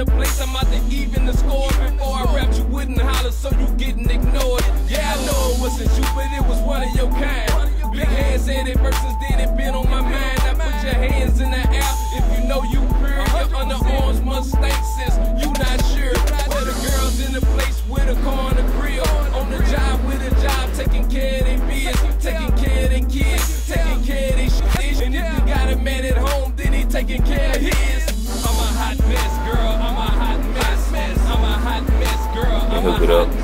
the place, I'm out to even the score. Before I rapped, you wouldn't holler, so you getting ignored. Yeah, I know it wasn't you, but it was one of your kind. Big hands said it versus then it been on my mind. Now put your hands in the air if you know you pure. Your underarms must stink since you not sure. Where the girls in the place with a car and a grill. On the job with a job, taking care of their biz, taking care of their kids, taking care of their shit. And if you got a man at home, then he taking care of his. I'm a hot mess, girl. I'm a hot mess. I'm a hot mess, girl. I'm a hot mess.